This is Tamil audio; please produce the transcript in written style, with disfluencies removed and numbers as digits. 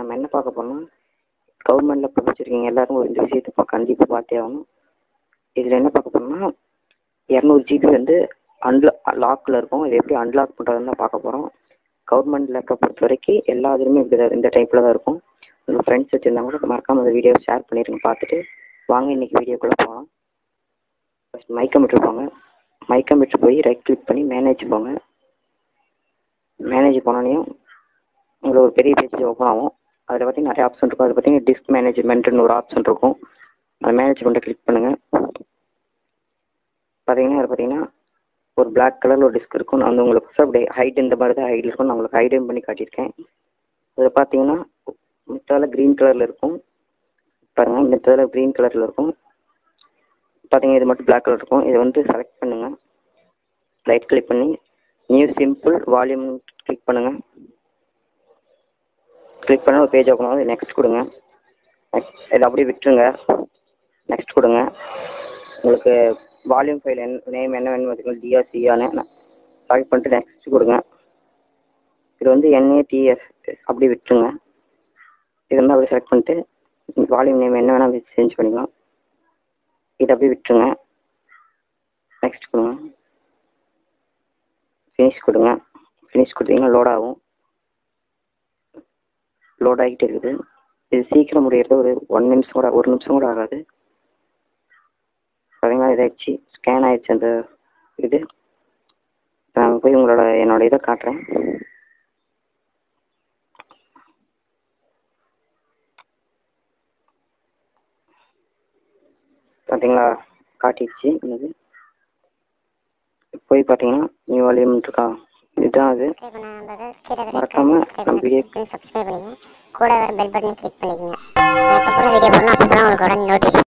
நம்ம என்ன பார்க்க போறோம்னா, கவர்மெண்ட்டில் படிச்சிருக்கீங்க எல்லாரும் ஒரு இந்த விஷயத்தை கண்டிப்பாக பார்த்தே ஆகணும். இதில் என்ன பார்க்க போறோம்னா, 200 GB வந்து லாக்கில் இருக்கும். இது எப்படி அன்லாக் பண்ணுறதுன்னு தான் பார்க்க போகிறோம். கவர்மெண்ட் லேப்டாப் பொறுத்த வரைக்கும் எல்லா இதுலையுமே இந்த டைப்பில் தான் இருக்கும். உங்கள் ஃப்ரெண்ட்ஸ் வச்சுருந்தாங்க கூட மறக்காமல் அந்த வீடியோவை ஷேர் பண்ணிடுங்க. பார்த்துட்டு வாங்க இன்றைக்கி வீடியோக்குள்ளே போகலாம். ஃபஸ்ட் மை கம்ப்யூட்டர் போங்க. மை கம்ப்யூட்டர் போய் ரைட் கிளிக் பண்ணி மேனேஜ் போங்க. மேனேஜ் போனோடனையும் உங்களுக்கு ஒரு பெரிய பேஜ் ஓப்பன் ஆகும். அதில் பார்த்தீங்கன்னா நிறைய ஆப்ஷன் இருக்கும். அதில் பார்த்தீங்கன்னா டிஸ்க் மேனேஜ்மெண்ட்னு ஒரு ஆப்ஷன் இருக்கும். அந்த மேனேஜ்மெண்ட்டை கிளிக் பண்ணுங்கள். பார்த்தீங்கன்னா அதில் பார்த்தீங்கன்னா ஒரு பிளாக் கலரில் ஒரு டிஸ்க் இருக்கும். நான் வந்து உங்களுக்கு அப்படியே ஹைட் இந்த மாதிரி தான் ஹைட் இருக்கும். நான் உங்களுக்கு ஹைடும் பண்ணி காட்டியிருக்கேன். இதில் பார்த்தீங்கன்னா மித்தால க்ரீன் கலரில் இருக்கும். பாருங்கள், இந்த இடத்துல க்ரீன் கலரில் இருக்கும். பார்த்தீங்கன்னா இது மட்டும் பிளாக் கலர் இருக்கும். இதை வந்து செலக்ட் பண்ணுங்கள். ரைட் கிளிக் பண்ணி நியூ சிம்பிள் வால்யூம் கிளிக் பண்ணுங்கள். கிளிக் பண்ண ஒரு பேஜ் ஓப்பன் ஆகும். நெக்ஸ்ட் கொடுங்க. இதை அப்படியே விட்டுருங்க. நெக்ஸ்ட் கொடுங்க. உங்களுக்கு வால்யூம் ஃபைல் நேம் என்ன வேணும்னு பார்த்தீங்கன்னா டிஆர்சியானு செலக்ட் பண்ணிட்டு நெக்ஸ்ட் கொடுங்க. இது வந்து NATS அப்படி விட்டுருங்க. இது வந்து அப்படியே செலக்ட் பண்ணிட்டு வால்யூம் நேம் என்ன வேணால் சேஞ்ச் பண்ணிக்கலாம். இதை அப்படியே விட்டுருங்க. நெக்ஸ்ட் கொடுங்க. ஃபினிஷ் கொடுங்க. ஃபினிஷ் கொடுத்தீங்கன்னா லோட் ஆகும். லோட் ஆகிட்டே இருக்குது. இது சீக்கிரம் முடியறது ஒரு 1 நிமிஷம் கூட ஆகாது. பார்த்தீங்கன்னா இதாகிடுச்சு, ஸ்கேன் ஆகிடுச்சு. அந்த இது நான் போய் என்னோட இதை காட்டுறேன். பார்த்தீங்களா, காட்டிடுச்சு. இது போய் பார்த்தீங்கன்னா நியூ வால்யூம் இருக்கா, இதுதான் அது. மறக்காம சப்ஸ்கிரைப் பண்ணுங்க. கூட வர பெல் பட்டனை கிளிக் பண்ணிக்கோங்க. நான் எப்போ போல வீடியோ போடணும் அப்போ உங்களுக்கு உடனே நோட்டிஃபிகேஷன்